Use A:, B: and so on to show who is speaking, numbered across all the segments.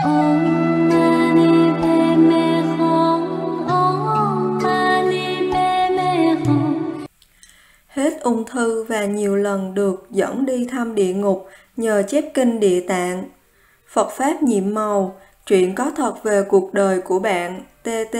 A: Om Mani Padme Hum. Om Mani Padme Hum.
B: Hết ung thư và nhiều lần được dẫn đi thăm địa ngục nhờ chép kinh Địa Tạng. Phật Pháp nhiệm màu, truyện có thật về cuộc đời của bạn TT.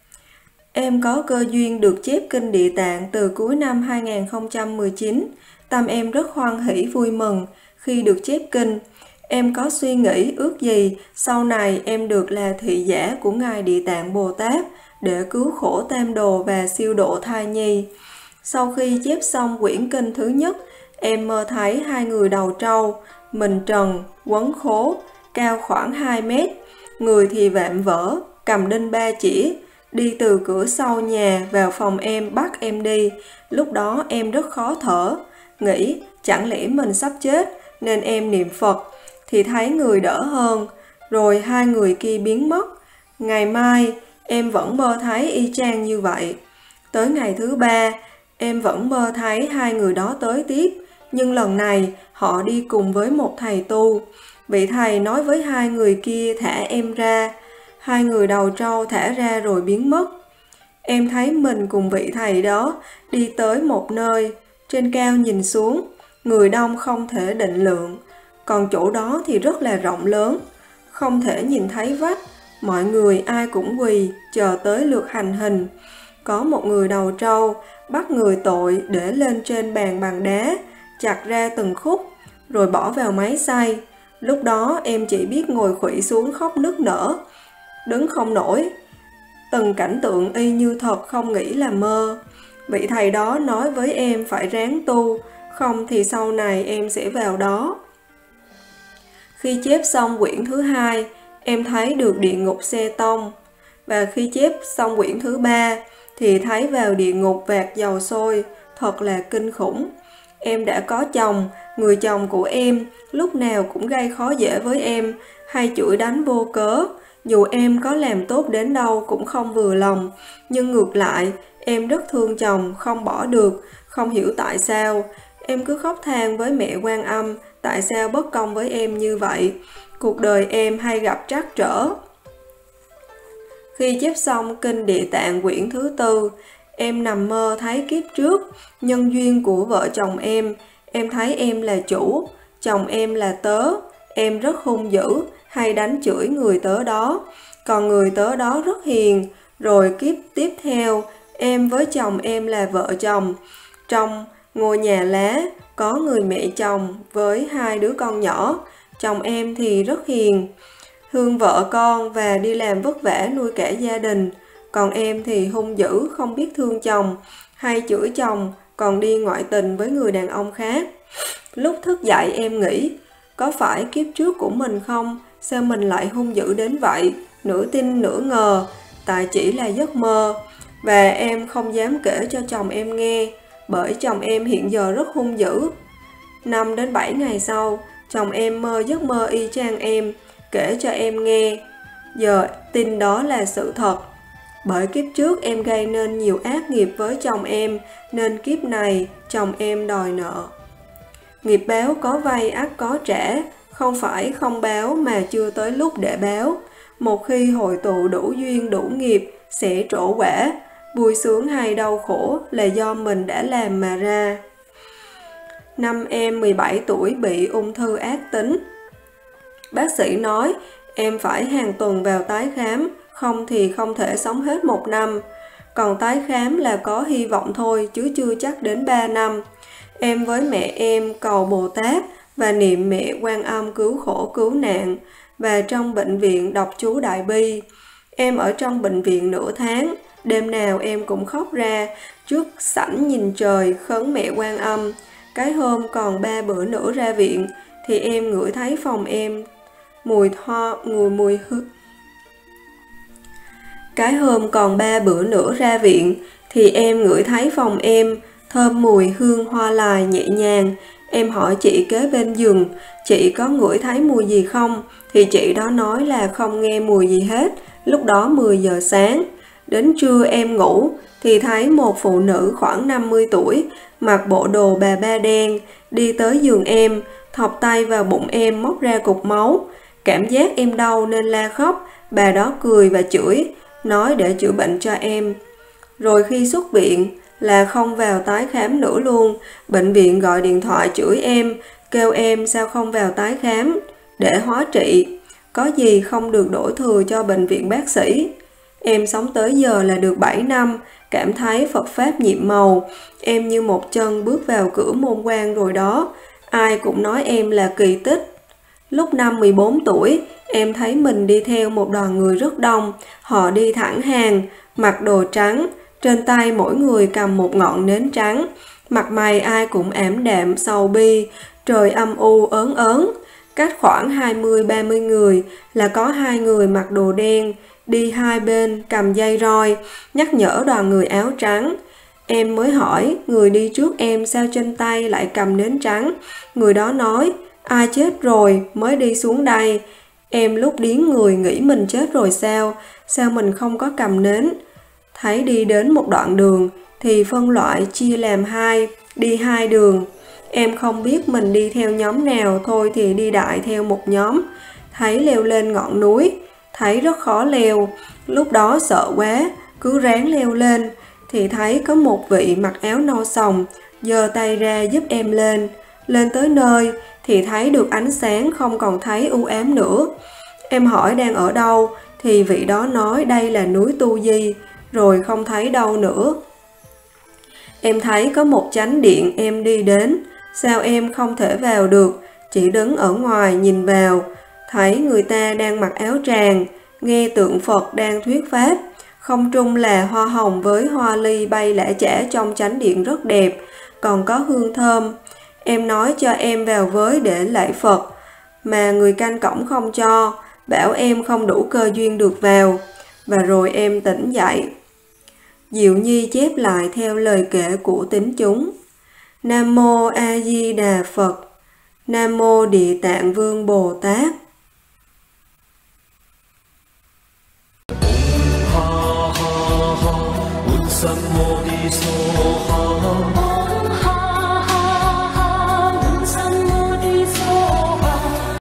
B: Em có cơ duyên được chép kinh Địa Tạng từ cuối năm 2019. Tâm em rất hoan hỷ vui mừng khi được chép kinh. Em có suy nghĩ ước gì sau này em được là thị giả của Ngài Địa Tạng Bồ Tát để cứu khổ tam đồ và siêu độ thai nhi. Sau khi chép xong quyển kinh thứ nhất, em mơ thấy hai người đầu trâu, mình trần, quấn khố, cao khoảng 2 mét, người thì vạm vỡ, cầm đinh 3 chĩa, đi từ cửa sau nhà vào phòng em bắt em đi. Lúc đó em rất khó thở, nghĩ chẳng lẽ mình sắp chết nên em niệm Phật, thì thấy người đỡ hơn, rồi hai người kia biến mất. Ngày mai em vẫn mơ thấy y chang như vậy. Tới ngày thứ 3, em vẫn mơ thấy hai người đó tới tiếp, nhưng lần này họ đi cùng với một thầy tu. Vị thầy nói với hai người kia thả em ra. Hai người đầu trâu thả ra rồi biến mất. Em thấy mình cùng vị thầy đó đi tới một nơi, trên cao nhìn xuống, người đông không thể định lượng. Còn chỗ đó thì rất là rộng lớn, không thể nhìn thấy vách, mọi người ai cũng quỳ, chờ tới lượt hành hình. Có một người đầu trâu bắt người tội để lên trên bàn bằng đá, chặt ra từng khúc, rồi bỏ vào máy xay. Lúc đó em chỉ biết ngồi khuỵu xuống khóc nức nở, đứng không nổi. Từng cảnh tượng y như thật, không nghĩ là mơ. Vị thầy đó nói với em phải ráng tu, không thì sau này em sẽ vào đó. Khi chép xong quyển thứ 2, em thấy được địa ngục xe tông. Và khi chép xong quyển thứ 3, thì thấy vào địa ngục vạc dầu sôi, thật là kinh khủng. Em đã có chồng, người chồng của em lúc nào cũng gây khó dễ với em, hay chửi đánh vô cớ. Dù em có làm tốt đến đâu cũng không vừa lòng, nhưng ngược lại, em rất thương chồng, không bỏ được, không hiểu tại sao. Em cứ khóc than với mẹ Quan Âm, tại sao bất công với em như vậy. Cuộc đời em hay gặp trắc trở. Khi chép xong kinh Địa Tạng quyển thứ 4, em nằm mơ thấy kiếp trước, nhân duyên của vợ chồng em thấy em là chủ, chồng em là tớ, em rất hung dữ, hay đánh chửi người tớ đó, còn người tớ đó rất hiền. Rồi kiếp tiếp theo, em với chồng em là vợ chồng. Trong ngôi nhà lá, có người mẹ chồng với 2 đứa con nhỏ, chồng em thì rất hiền, thương vợ con và đi làm vất vả nuôi cả gia đình. Còn em thì hung dữ, không biết thương chồng, hay chửi chồng, còn đi ngoại tình với người đàn ông khác. Lúc thức dậy em nghĩ, có phải kiếp trước của mình không? Sao mình lại hung dữ đến vậy? Nửa tin nửa ngờ, tại chỉ là giấc mơ. Và em không dám kể cho chồng em nghe, bởi chồng em hiện giờ rất hung dữ. 5 đến 7 ngày sau, chồng em mơ giấc mơ y chang em, kể cho em nghe. Giờ tin đó là sự thật. Bởi kiếp trước em gây nên nhiều ác nghiệp với chồng em, nên kiếp này chồng em đòi nợ. Nghiệp báo có vay ắt có trả, không phải không báo mà chưa tới lúc để báo. Một khi hội tụ đủ duyên đủ nghiệp sẽ trổ quả, vui sướng hay đau khổ là do mình đã làm mà ra. Năm em 17 tuổi bị ung thư ác tính. Bác sĩ nói em phải hàng tuần vào tái khám, không thì không thể sống hết 1 năm. Còn tái khám là có hy vọng thôi chứ chưa chắc đến 3 năm. Em với mẹ em cầu Bồ Tát và niệm mẹ Quan Âm cứu khổ cứu nạn, và trong bệnh viện đọc chú Đại Bi. Em ở trong bệnh viện nửa tháng, đêm nào em cũng khóc ra trước sảnh nhìn trời khấn mẹ Quan Âm. Cái hôm còn 3 bữa nữa ra viện thì em ngửi thấy phòng em mùi hương. Cái hôm còn 3 bữa nữa ra viện thì em ngửi thấy phòng em thơm mùi hương hoa lài nhẹ nhàng. Em hỏi chị kế bên giường, chị có ngửi thấy mùi gì không? Thì chị đó nói là không nghe mùi gì hết. Lúc đó 10 giờ sáng. Đến trưa em ngủ thì thấy một phụ nữ khoảng 50 tuổi, mặc bộ đồ bà ba đen, đi tới giường em, thọc tay vào bụng em móc ra cục máu. Cảm giác em đau nên la khóc, bà đó cười và chửi, nói để chữa bệnh cho em. Rồi khi xuất viện là không vào tái khám nữa luôn, bệnh viện gọi điện thoại chửi em, kêu em sao không vào tái khám để hóa trị, có gì không được đổ thừa cho bệnh viện bác sĩ. Em sống tới giờ là được 7 năm, cảm thấy Phật Pháp nhiệm màu, em như một chân bước vào cửa môn quan rồi đó, ai cũng nói em là kỳ tích. Lúc năm 14 tuổi, em thấy mình đi theo một đoàn người rất đông, họ đi thẳng hàng, mặc đồ trắng, trên tay mỗi người cầm một ngọn nến trắng, mặt mày ai cũng ảm đạm, sầu bi, trời âm u ớn ớn. Cách khoảng 20-30 người là có 2 người mặc đồ đen, đi hai bên cầm dây roi, nhắc nhở đoàn người áo trắng. Em mới hỏi, người đi trước em sao trên tay lại cầm nến trắng? Người đó nói, ai chết rồi mới đi xuống đây. Em lúc điếng người nghĩ mình chết rồi sao mình không có cầm nến. Thấy đi đến một đoạn đường thì phân loại chia làm hai, đi hai đường. Em không biết mình đi theo nhóm nào, thôi thì đi đại theo một nhóm. Thấy leo lên ngọn núi, thấy rất khó leo, lúc đó sợ quá, cứ ráng leo lên, thì thấy có một vị mặc áo nâu sòng, giơ tay ra giúp em lên. Lên tới nơi thì thấy được ánh sáng, không còn thấy u ám nữa. Em hỏi đang ở đâu, thì vị đó nói đây là núi Tu Di, rồi không thấy đâu nữa. Em thấy có một chánh điện em đi đến, sao em không thể vào được, chỉ đứng ở ngoài nhìn vào, thấy người ta đang mặc áo tràng, nghe tượng Phật đang thuyết pháp, không trung là hoa hồng với hoa ly bay lả chả trong chánh điện rất đẹp, còn có hương thơm. Em nói cho em vào với để lạy Phật, mà người canh cổng không cho, bảo em không đủ cơ duyên được vào, và rồi em tỉnh dậy. Diệu Nhi chép lại theo lời kể của tín chúng. Nam Mô A Di Đà Phật. Nam Mô Địa Tạng Vương Bồ Tát.
C: Ha ha ha, Utsam Modi Soha.